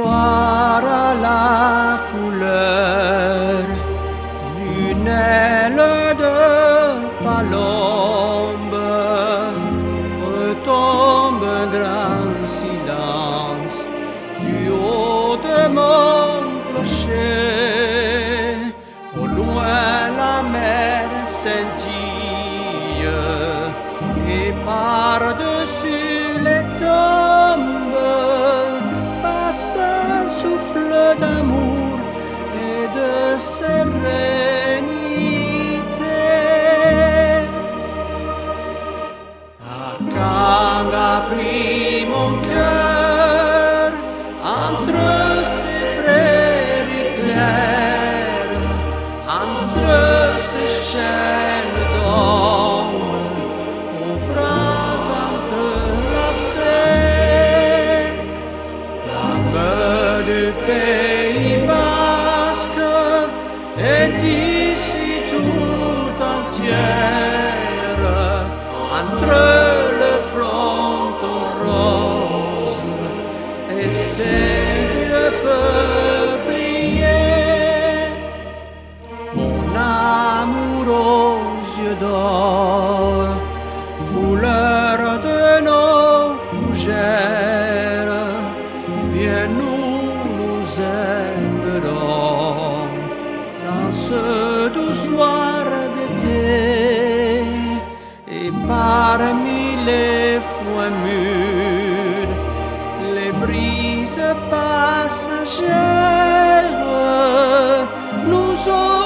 voir à la couleur d'une aile de palombe, retombe un grand silence du haut de mon clocher. Au loin la mer scintille et par-dessus les tombes passe un souffle d'amour et de sérénité. Archangue a pris mon cœur entre ses prairies claires, entre ses chaînes d'ombre, aux bras entrelacés. L'âme du Pays basque est ici tout entière, entre le fronton rose et ses vieux peupliers. Mon amour aux yeux d'or, couleur de nos fougères, bien nous nous aimerons dans ce doux soir d'été. Et parmi les foins mûrs, les brises passagères nous ont